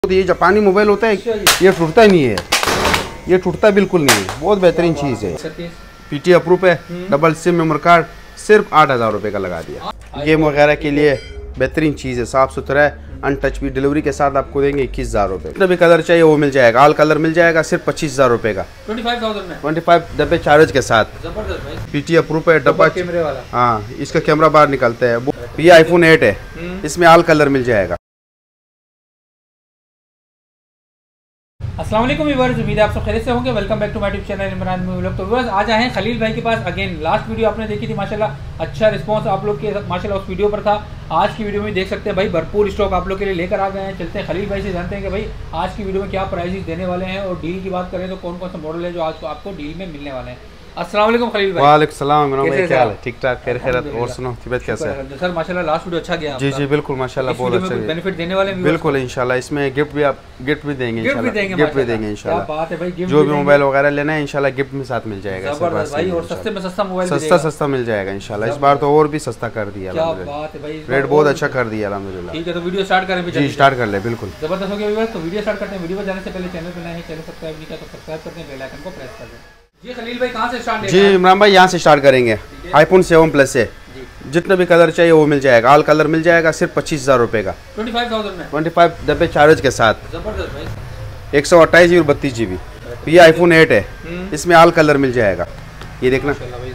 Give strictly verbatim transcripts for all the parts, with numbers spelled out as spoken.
तो ये जापानी मोबाइल होता है, ये टूटता नहीं है, ये टूटता बिल्कुल नहीं है, बहुत बेहतरीन चीज़ है। पीटी अप्रूव है, डबल सिम मेमोरी कार्ड, सिर्फ आठ हज़ार रुपये का लगा दिया। गेम वगैरह के लिए बेहतरीन चीज़ है, साफ़ सुथरा है, अनटच भी। डिलीवरी के साथ आपको देंगे इक्कीस हज़ार रुपये। जितना भी कलर चाहिए वो मिल जाएगा, ऑल कलर मिल जाएगा सिर्फ पच्चीस हज़ार रुपये का, ट्वेंटी फाइव डब्बे चार्ज के साथ। पीटी अप्रूव है, डब्बा कैमरे वाला, हाँ इसका कैमरा बाहर निकलता है। ये आईफोन एट है, इसमें ऑल कलर मिल जाएगा। अस्सलाम वालेकुम व्यूअर्स, उम्मीद है आप सब खैरियत से होंगे। Welcome back to my YouTube channel Imran movie vlog. तो व्यूअर्स आज आए हैं खलील भाई के पास अगेन। लास्ट वीडियो आपने देखी थी, माशाल्लाह अच्छा रिस्पांस आप लोग के माशाल्लाह उस वीडियो पर था। आज की वीडियो में देख सकते हैं भाई भरपूर स्टॉक आप लोग के लिए लेकर आ गए हैं। चलते हैं खलील भाई से, जानते हैं कि भाई आज की वीडियो में क्या प्राइजेस देने वाले हैं और डील की बात करें तो कौन कौन सा मॉडल है जो आज आपको डील में मिलने वाले हैं। अस्सलाम वालेकुम खलील भाई। वालेकुम सलाम इमरान भाई, क्या हाल है? ठीक ठाक, खैर खैरत। और सुनो तबीयत कैसा है? सर माशाल्लाह लास्ट वीडियो अच्छा गया। जी जी बिल्कुल माशाल्लाह, बहुत अच्छा है। बेनिफिट देने वाले हैं बिल्कुल इंशाल्लाह। इसमें गिफ्ट भी आप गिफ्ट भी देंगे गिफ्ट भी देंगे गिफ्ट भी देंगे इंशाल्लाह। क्या बात है भाई, जो भी मोबाइल वगैरह लेना है इंशाल्लाह गिफ्ट में साथ मिल जाएगा। जबरदस्त भाई, और सस्ते में सस्ता मोबाइल सस्ता सस्ता मिल जाएगा इंशाल्लाह। इस बार तो और भी सस्ता कर दिया, क्या बात है भाई, रेट बहुत अच्छा कर दिया अल्हम्दुलिल्लाह। ठीक है तो वीडियो स्टार्ट करें? जी स्टार्ट कर ले, बिल्कुल जबरदस्त हो गया व्यूअर्स। तो वीडियो स्टार्ट करते हैं। वीडियो पर जाने से पहले चैनल पर नए हैं, चैनल सब्सक्राइब नहीं किया तो सब्सक्राइब करते हैं, बेल आइकन को प्रेस कर दें। जी खलील भाई कहां से स्टार्ट? जी इमरान भाई यहाँ से स्टार्ट करेंगे। आईफोन सेवन प्लस है, जितना भी कलर चाहिए वो मिल जाएगा, ऑल कलर मिल जाएगा सिर्फ पच्चीस हज़ार रुपये का, ट्वेंटी फाइव थाउजेंड में, ट्वेंटी फाइव डब्बे चार्ज के साथ। जबरदस्त भाई, एक सौ अट्ठाईस जी बी और बत्तीस जी बी। ये आईफोन एट है, इसमें ऑल कलर मिल जाएगा। ये देखना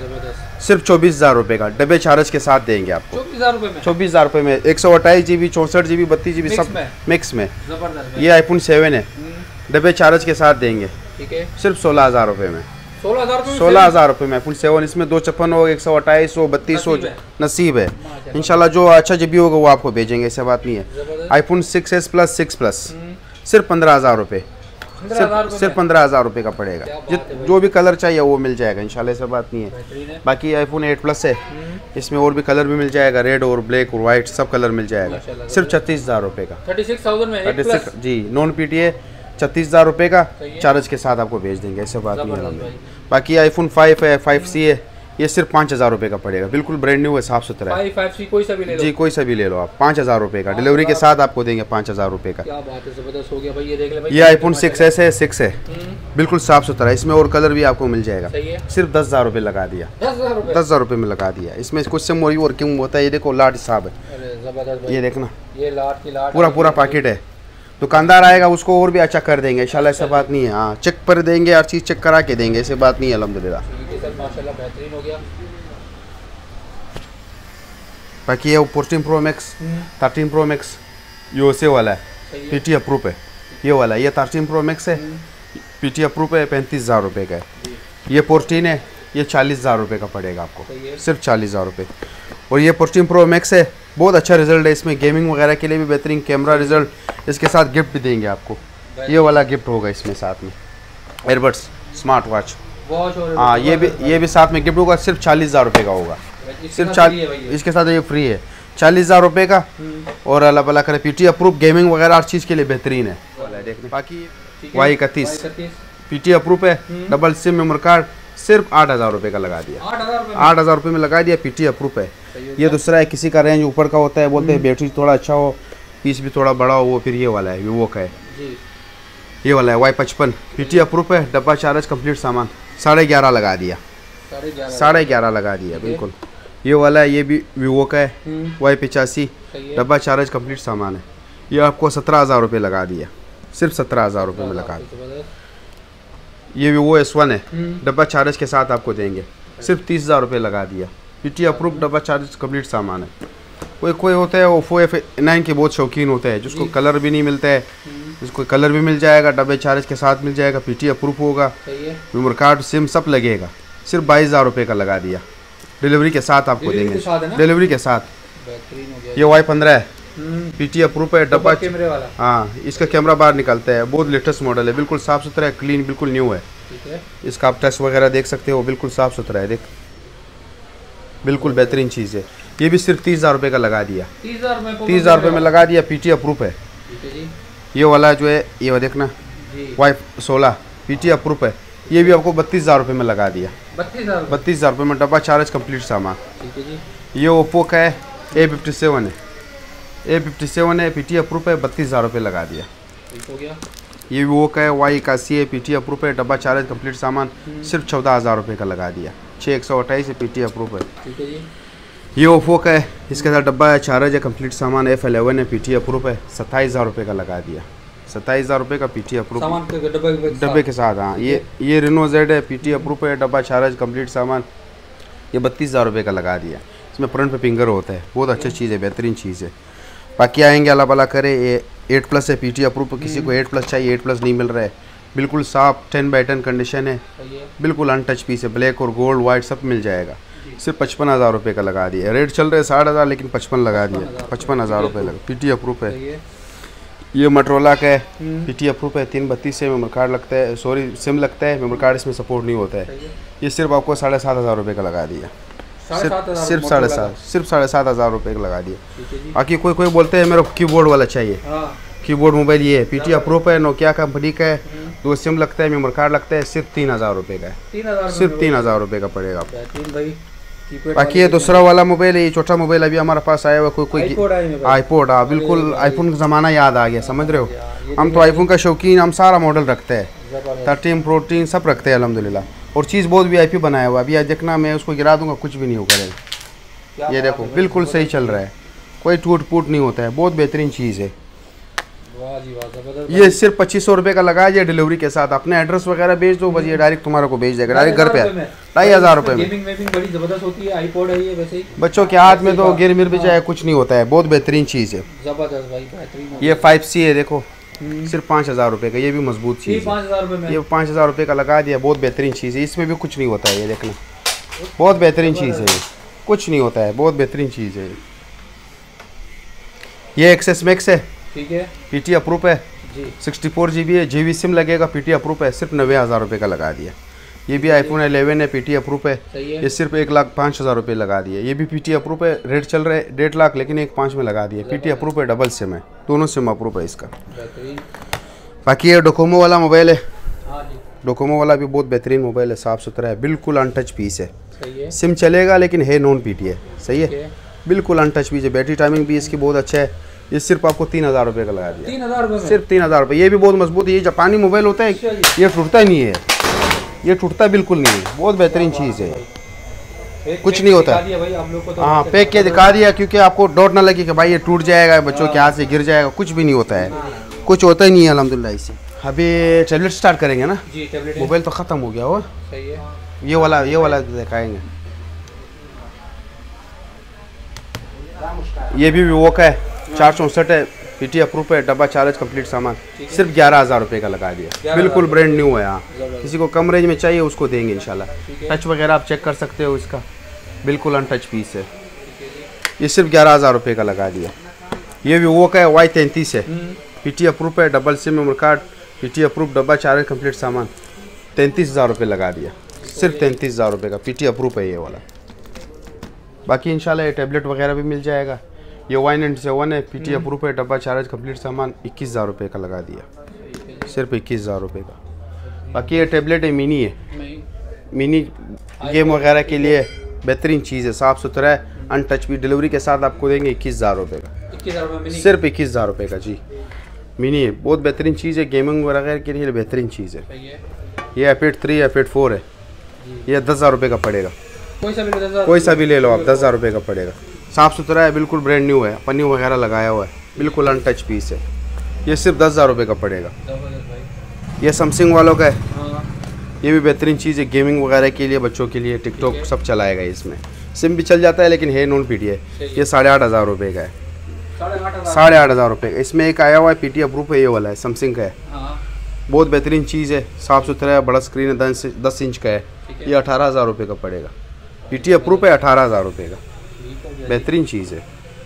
सिर्फ चौबीस हज़ार रुपये का, डब्बे चार्ज के साथ देंगे आपको। चौबीस हज़ार रुपये में, चौबीस हज़ार रुपये में एक सौ अट्ठाईस जी बी, चौंसठ जी बी, बत्तीस जी बी सब मिक्स में। ये आईफोन सेवन है, डब्बे चार्ज के साथ देंगे। ठीक है, सिर्फ सोलह हज़ार रुपये में, सोलह हज़ार सोलह हज़ार रुपये में फुल सेवन। इसमें दो छप्पन हो, एक सौ अट्ठाईस हो, बत्तीस हो, नसीब है इंशाल्लाह। जो अच्छा जी बी होगा वो आपको भेजेंगे, ऐसा बात नहीं है। IPhone six S plus six plus सिर्फ पंद्रह हज़ार रुपये, सिर्फ पंद्रह हज़ार रुपये का पड़ेगा। जो भी कलर चाहिए वो मिल जाएगा इंशाल्लाह, ऐसा बात नहीं है। बाकी आईफोन एट प्लस है, इसमें और भी कलर भी मिल जाएगा, रेड और ब्लैक और वाइट सब कलर मिल जाएगा। सिर्फ छत्तीस हज़ार रुपये का, थर्टी सिक्स थाउजेंड में जी नॉन पी टी ए छत्तीस हज़ार रुपये का चार्ज के साथ आपको भेज देंगे, ऐसे बात नहीं है। बाकी आईफोन फाइव है, फाइव सी है, ये सिर्फ पाँच हज़ार रुपये का पड़ेगा, बिल्कुल ब्रांड न्यू है, साफ सुथरा है। फाइव सी कोई सा भी ले लो जी, कोई सा भी ले लो आप, पाँच हज़ार रुपये का डिलीवरी के साथ आपको देंगे, पाँच हज़ार रुपये का। क्या बात है, जबरदस्त हो गया भाई। ये देख ले भाई, ये आईफोन सिक्स एस है, सिक्स है, बिल्कुल साफ सुथरा है। इसमें और कलर भी आपको मिल जाएगा। सिर्फ दस हज़ार रुपये लगा दिया, दस हज़ार रुपये में लगा दिया। इसमें कुछ से मोरी और क्यों होता है, ये देखो लाट हिसाब है, ये देखना ये लाट की लाट पूरा पूरा पैकेट है। दुकानदार आएगा उसको और भी अच्छा कर देंगे इंशाल्लाह, ऐसा बात नहीं है। हाँ चेक पर देंगे, हर चीज़ चेक करा के देंगे, ऐसे बात नहीं है अल्हम्दुलिल्लाह। माशाल्लाह बेहतरीन हो गया। बाकी ये fourteen pro max, thirteen pro max USA वाला है, पीटी अप्रूव है ये वाला। ये थर्टीन प्रो मैक्स है, पीटी अप्रूव है, पैंतीस हज़ार रुपये का है। ये फोर्टीन है, ये चालीस हज़ार रुपये का पड़ेगा आपको, सिर्फ चालीस हज़ार रुपये। और ये फोर्टीन प्रो मैक्स है, बहुत अच्छा रिजल्ट है इसमें, गेमिंग वगैरह के लिए भी बेहतरीन कैमरा रिजल्ट। इसके साथ गिफ्ट भी देंगे आपको, ये वाला गिफ्ट होगा इसमें साथ में, एयरबड्स स्मार्ट वॉच। हाँ ये भी ये भी साथ में गिफ्ट होगा, सिर्फ चालीस हज़ार रुपये का होगा, सिर्फ चालीस। इसके साथ ये फ्री है, चालीस हज़ार रुपये का। और अल्लाह भला करे, पीटी अप्रूव गेमिंग वगैरह हर चीज़ के लिए बेहतरीन है। देखने बाकी वाई इकतीस पीटी अप्रूव है, डबल सिम मेमोरी कार्ड, सिर्फ आठ हज़ार रुपये का लगा दिया, आठ हज़ार रुपये में लगा दिया। पीटी अप्रूव है। ये दूसरा है, किसी का रेंज ऊपर का होता है, बोलते हैं बैटरी थोड़ा अच्छा हो, पीस भी थोड़ा बड़ा हो, वो फिर ये वाला है, वीवो का है, ये वाला है वाई पचपन। पीटी अप्रूव है, डब्बा चार्ज कंप्लीट सामान, साढ़े ग्यारह लगा दिया, साढ़े ग्यारह लगा दिया बिल्कुल। ये वाला है, ये भी वीवो का है, वाई पिचासी, डब्बा चार्ज कंप्लीट सामान है। ये आपको सत्रह हज़ार रुपये लगा दिया, सिर्फ सत्रह हज़ार रुपये में लगा दिया। ये वीवो एस वन है, डब्बा चार्ज के साथ आपको देंगे, सिर्फ तीस हज़ार रुपये लगा दिया। पीटी अप्रूव, डब्बा चार्ज कंप्लीट सामान है। कोई कोई होता है ओप्पो एफ नाइन के बहुत शौकीन होते हैं, जिसको कलर भी नहीं मिलता है, जिसको कलर भी मिल जाएगा, डब्बे चार्ज के साथ मिल जाएगा, पीटी अप्रूव होगा, मेमोरी कार्ड सिम सब लगेगा। सिर्फ बाईस हज़ार रुपये का लगा दिया, डिलीवरी के साथ आपको देंगे, डिलीवरी के साथ। ये वाई पंद्रह है, पीटी अप्रूव है, डब्बा कैमरे वाला, हाँ इसका कैमरा बाहर निकलता है, बहुत लेटेस्ट मॉडल है, बिल्कुल साफ़ सुथरा है, क्लीन बिल्कुल न्यू है। इसका आप टेस्ट वगैरह देख सकते हो, बिल्कुल साफ़ सुथरा है, देख बिल्कुल बेहतरीन चीज़ है। ये भी सिर्फ तीस हज़ार रुपये का लगा दिया, तीस हज़ार रुपये में लगा दिया। पीटी अप्रूव है। ये वाला जो है, ये देखना वाई सोलह पीटी अप्रूव है, ये भी आपको बत्तीस हज़ार रुपये में लगा दिया, बत्तीस हज़ार रुपये में डब्बा चार्ज कंप्लीट सामान। ये ओप्पो का है, ए फिफ्टी सेवन है, ए फिफ्टी सेवन है, पीटी अप्रूव है, बत्तीस हज़ार रुपये लगा दिया। ठीक हो गया। ये वो का है वाई इक्यासी है, पीटी अप्रूव है, डब्बा चार्ज कंप्लीट सामान सिर्फ चौदह हज़ार रुपये का लगा दिया। छः एक सौ अट्ठाईस है, पीटी अप्रूव है। ठीक है जी। ये ओफो का है, इसके साथ डब्बा है, चार्ज है कंप्लीट सामान, एफ एलेवन है, पीटी अप्रूव है, सत्ताईस हज़ार रुपये का लगा दिया। सत्ताईस हज़ार रुपये का पीटी अप्रूव सामान के डब्बे डब्बे के साथ। हाँ ये ये रेनो जेड है, पीटी अप्रूव है, डब्बा चार्ज कंप्लीट सामान, ये बत्तीस हज़ार रुपये का लगा दिया। इसमें फ्रंट पे फिंगर होता है, बहुत अच्छी चीज़ है, बेहतरीन चीज़ है। बाकी आएंगे अल्लाह भला करे। ये एट प्लस है, पीटी अप्रूव, किसी को एट प्लस चाहिए, एट प्लस नहीं मिल रहा है, बिल्कुल साफ टेन बाई टेन कंडीशन है, बिल्कुल अनटच पीस है, ब्लैक और गोल्ड वाइट सब मिल जाएगा। सिर्फ पचपन हज़ार रुपये का लगा दिया। रेट चल रहे साठ हज़ार लेकिन पचपन लगा दिया, पचपन हज़ार रुपये लगा। पीटी अप्रूव है। ये मोटरोला का है, पीटी अप्रूव है, तीन बत्तीस से मेमोरी कार्ड लगता है, सॉरी सिम लगता है, मेमोरी कार्ड इसमें सपोर्ट नहीं होता है। ये सिर्फ आपको साढ़े सात हज़ार रुपये का लगा दिया। सिर्फ सिर्फ साढ़े सात सिर्फ साढ़े सात हज़ार रुपये का लगा दिया। बाकी कोई कोई बोलते हैं मेरे को कीबोर्ड वाला चाहिए, कीबोर्ड मोबाइल ये है, पीटी अप्रूव है, नोकिया कंपनी का है, दो सिम लगता है, मेमोरी कार्ड लगता है, सिर्फ तीन हज़ार रुपये का है, सिर्फ तीन हज़ार रुपये का पड़ेगा आपको। बाकी ये दूसरा वाला मोबाइल है, ये छोटा मोबाइल अभी हमारे पास आया हुआ, कोई कोई आईपोड। हाँ बिल्कुल आईफोन का ज़माना याद आ गया, समझ रहे हो। हम तो आईफोन का शौकीन, हम सारा मॉडल रखते हैं, थर्टीन प्रोटीन सब रखते हैं अल्हम्दुलिल्लाह। और चीज़ बहुत वीआईपी बनाया हुआ, अभी देखना मैं उसको गिरा दूंगा कुछ भी नहीं हो करेगा। ये देखो बिल्कुल सही चल रहा है, कोई टूट फूट नहीं होता है, बहुत बेहतरीन चीज़ है। ये सिर्फ पच्चीस सौ रुपये का लगा है डिलीवरी के साथ। अपने एड्रेस वगैरह भेज दो, बस ये डायरेक्ट तुम्हारे को भेज देगा, डायरेक्ट घर पे। ढाई हज़ार रुपये में गेमिंग वेमिंग बड़ी ज़बरदस्त होती है, आईपॉड है ये वैसे ही बच्चों के हाथ में तो गिर मिर भी जाए कुछ नहीं होता है, बहुत बेहतरीन चीज़ है। जबरदस्त भाई, बेहतरीन। ये फाइव सी है, देखो सिर्फ पाँच हज़ार रुपये का, ये भी मजबूत चीज़ है। पाँच हज़ार रुपये में ये पाँच हज़ार रुपये का लगा दिया, बहुत बेहतरीन चीज़ है, इसमें भी कुछ नहीं होता है। ये देखना बहुत बेहतरीन चीज़ है, कुछ नहीं होता है, बहुत बेहतरीन चीज़ है। ये एक्सेस मैक्स है, ठीक है, पीटी अप्रूव है, सिक्सटी फोर जी बी है, जी बी सिम लगेगा, पीटी अप्रूव है, सिर्फ नब्बे हज़ार रुपये का लगा दिया। ये भी आईफोन इलेवन है, पीटी अप्रूव है, ये सिर्फ एक लाख पाँच हज़ार रुपये लगा दिए। ये भी पीटी अप्रूव है, रेट चल रहा है डेढ़ लाख लेकिन एक पाँच में लगा दिए। पीटी अप्रूव है, डबल सिम है, दोनों सिम अप्रूव है इसका। बाकी ये डोकोमो वाला मोबाइल है, डोकोमो वाला भी बहुत बेहतरीन मोबाइल है, साफ़ सुथरा है, बिल्कुल अनटच पीस है, सिम चलेगा लेकिन है नॉन पीटी है, सही है, बिल्कुल अनटच पीस है। बैटरी टाइमिंग भी इसकी बहुत अच्छा है। ये सिर्फ आपको तीन हज़ार रुपये का लगा दिया, तीन हज़ार रुपये सिर्फ तीन हज़ार रुपये। ये भी बहुत मजबूत है, ये जापानी मोबाइल होता है, ये टूटता ही नहीं है, ये टूटता बिल्कुल नहीं है, बहुत बेहतरीन चीज़ है, कुछ नहीं होता। हाँ पैक के दिखा दिया क्योंकि आपको डाउट ना लगे कि भाई ये टूट जाएगा, बच्चों के हाथ से गिर जाएगा, कुछ भी नहीं होता है, कुछ होता ही नहीं है अल्हम्दुलिल्लाह इससे। अभी टैबलेट स्टार्ट करेंगे ना, मोबाइल तो ख़त्म हो गया हो, ये वाला ये वाला दिखाएंगे। ये भी वीवो का है, चार चौंसठ है, पीटी अप्रूव है, डब्बा चार्ज कंप्लीट सामान, सिर्फ ग्यारह हज़ार रुपये का लगा दिया, बिल्कुल ब्रांड न्यू है। हाँ किसी को कम रेंज में चाहिए उसको देंगे इंशाल्लाह। टच वगैरह आप चेक कर सकते हो, इसका बिल्कुल अनटच पीस है। ये सिर्फ ग्यारह हज़ार रुपये का लगा दिया। ये वीवो का है, वाई तैंतीस है, पीटी अप्रूव है, double SIM memory card, PT approve, डब्बा चार्ज कंप्लीट सामान, तैंतीस हज़ार रुपये लगा दिया, सिर्फ तैंतीस हज़ार रुपये का पीटी अप्रूव है ये वाला। बाकी इंशाल्लाह ये टैबलेट वगैरह भी मिल जाएगा। ये वाई नाइन्टी सेवन है, पीटी अप्रूव है, डब्बा चार्ज कंप्लीट सामान, इक्कीस हज़ार रुपये का लगा दिया, सिर्फ इक्कीस हज़ार रुपये का। बाकी ये टैबलेट है, मिनी है, मिनी गेम वगैरह के लिए बेहतरीन चीज़ है, साफ़ सुथरा है, अनटच भी। डिलीवरी के साथ आपको देंगे इक्कीस हज़ार रुपये का, सिर्फ इक्कीस हज़ार रुपये का जी। मिनी है, बहुत बेहतरीन चीज़ है, गेमिंग वगैरह के लिए बेहतरीन चीज़ है। ये एपेड थ्री एपेड फोर है, ये दस हज़ार रुपये का पड़ेगा, कोई सा भी कोई सा भी ले लो आप, दस हज़ार रुपये का पड़ेगा। साफ़ सुथरा है, बिल्कुल ब्रांड न्यू है, पन्नी वगैरह लगाया हुआ है, बिल्कुल अनटच पीस है, ये सिर्फ दस हज़ार रुपये का पड़ेगा। ये सैमसंग वालों का है, ये भी बेहतरीन चीज़ है, गेमिंग वगैरह के लिए, बच्चों के लिए, टिकटॉक सब चलाएगा इसमें, सिम भी चल जाता है लेकिन है नॉन पी टी है। ये साढ़े आठ हज़ार रुपये का है, साढ़े आठ हज़ार रुपये का। इसमें एक आया हुआ है, पी टी अप्रूव है, ये वाला है, सैमसंग का है, बहुत बेहतरीन चीज़ है, साफ़ सुथरा है, बड़ा स्क्रीन है, दस दस इंच का है, ये अठारह हज़ार रुपये का पड़ेगा। पी टी अप्रूव है, अठारह हज़ार रुपये का, बेहतरीन चीज़ है।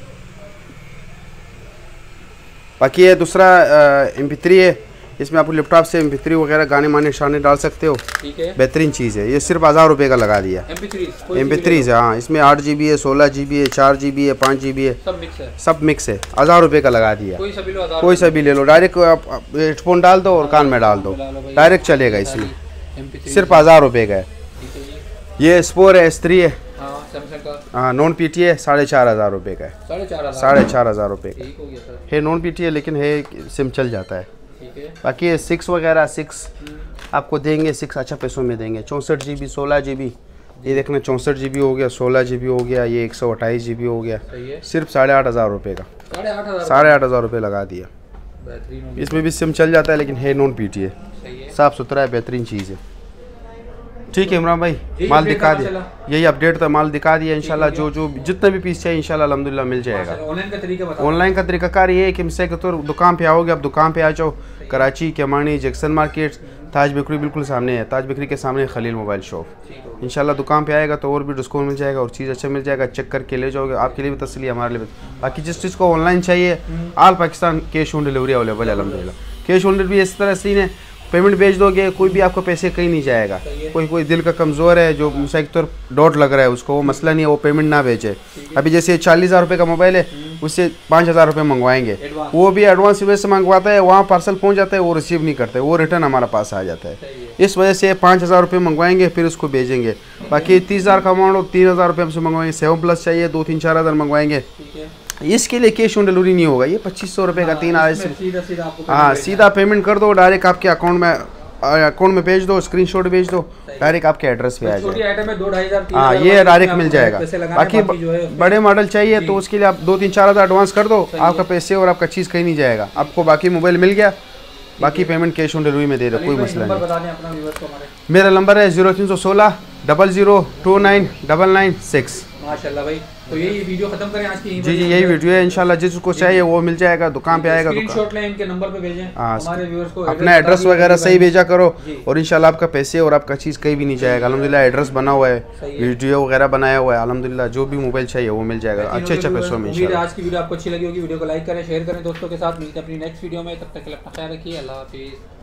बाकी ये दूसरा एम पी थ्री है, इसमें आप लैपटॉप से एम पी थ्री वगैरह गाने माने शाने डाल सकते हो, बेहतरीन चीज़ है। ये सिर्फ हज़ार रुपये का लगा दिया, एम पी थ्री से। हाँ इसमें आठ जी बी है, सोलह जी बी है, चार जी बी है, पाँच जी बी है, सब मिक्स है, हज़ार रुपये का लगा दिया, कोई सा भी ले लो, डायरेक्ट आप हेडफोन डाल दो और कान में डाल दो, डायरेक्ट चलेगा इसमें, सिर्फ हज़ार रुपये का है। ये स्पोर है, एस थ्री है, हाँ नॉन पी टी है, साढ़े चार हज़ार रुपये का है, साढ़े चार हज़ार रुपये का है, नॉन पी टी है लेकिन है सिम चल जाता है, ठीक है। बाकी ये सिक्स वगैरह सिक्स आपको देंगे, सिक्स अच्छा पैसों में देंगे। चौंसठ जी बी सोलह जी बी, ये देखना चौंसठ जी बी हो गया, सोलह जी बी हो गया, ये एक सौ अट्ठाईस जी बी हो गया, सिर्फ साढ़े आठ हज़ार रुपये का, साढ़े आठ हज़ार साढ़े आठ हज़ार रुपये लगा दिया। बेहतरीन, इसमें भी सिम चल जाता है लेकिन है नॉन पी टी है, साफ़ सुथरा है, बेहतरीन चीज़ है। ठीक है इमरान भाई, माल दिखा दिया, यही अपडेट था, माल दिखा दिया। इंशाल्लाह जो जो जितना भी पीस चाहिए इंशाल्लाह अल्हम्दुलिल्लाह मिल जाएगा। ऑनलाइन का तरीका बताओ। ऑनलाइन का तरीकाकार ये है कि मिसाल के तौर दुकान पे आओगे, आप दुकान पे आ जाओ, Karachi Keamari Jackson market Taj bakery बिल्कुल सामने है, ताज बेकरी के सामने खलील मोबाइल शॉप। इंशाल्लाह दुकान पे आएगा तो और भी डिस्काउंट मिल जाएगा और चीज़ अच्छा मिल जाएगा, चेक करके ले जाओगे, आपके लिए भी तसल्ली, हमारे लिए भी। बाकी जिस चीज़ को ऑनलाइन चाहिए all Pakistan cash on delivery available है अल्हम्दुलिल्लाह। कैश ऑन डिलीवरी इस तरह सीन है, पेमेंट भेज दोगे कोई भी आपको पैसे कहीं नहीं जाएगा। कोई कोई दिल का कमज़ोर है जो मिसाल के तौर डॉट लग रहा है उसको, वो मसला नहीं है, वो पेमेंट ना भेजे। अभी जैसे चालीस हज़ार रुपये का मोबाइल है, उससे पाँच हज़ार रुपये मंगवाएंगे, वो भी एडवांस वजह से मंगवाता है, वहाँ पार्सल पहुँच जाता है, वो रिसीव नहीं करते, वो रिटर्न हमारे पास आ जाता है। इस वजह से पाँच हज़ार रुपये मंगवाएंगे फिर उसको भेजेंगे। बाकी तीस हज़ार का अमाउंट हो, तीन हज़ार रुपये हमसे मंगवाएंगे, सेवन प्लस चाहिए दो तीन चार हज़ार मंगवाएंगे, इसके लिए कैश ऑन डिलीवरी नहीं होगा। ये पच्चीस सौ रुपये का तीन आए, हाँ सीधा पेमेंट कर दो, डायरेक्ट आपके अकाउंट में अकाउंट में भेज दो, स्क्रीनशॉट भेज दो, डायरेक्ट आपके एड्रेस पे आ जाए। हाँ ये डायरेक्ट मिल जाएगा। बाकी बड़े मॉडल चाहिए तो उसके लिए आप दो तीन चार हज़ार एडवांस कर दो, आपका पैसे और आपका चीज़ कहीं नहीं जाएगा, आपको बाकी मोबाइल मिल गया, बाकी पेमेंट कैश ऑन डिलीवरी में दे दो, कोई मसला नहीं। मेरा नंबर है जीरो तीन सौ सोलह double zero two nine double nine six. माशाल्लाह भाई, तो यही वीडियो खत्म करें आज की। जी जी यही वीडियो है, इंशाल्लाह जिसको चाहिए वो मिल जाएगा, दुकान पे आएगा, स्क्रीनशॉट लें, इनके नंबर पे भेजें, हमारे व्यूअर्स को अपना एड्रेस वगैरह सही भेजा करो और इंशाल्लाह आपका पैसे और आपका चीज़ कहीं भी नहीं जाएगा। अल्हम्दुलिल्लाह एड्रेस बना हुआ है, वीडियो वगैरह बनाया हुआ है, अल्हम्दुलिल्लाह जो भी मोबाइल चाहिए वो मिल जाएगा अच्छे अच्छे पैसों में। आज की वीडियो आपको अच्छी लगी होगी, वीडियो को लाइक करें, शेयर करें दोस्तों के साथ। मिलते हैं अपनी नेक्स्ट वीडियो में, तब तक के लिए अपना ख्याल रखिए, अल्लाह हाफिज़।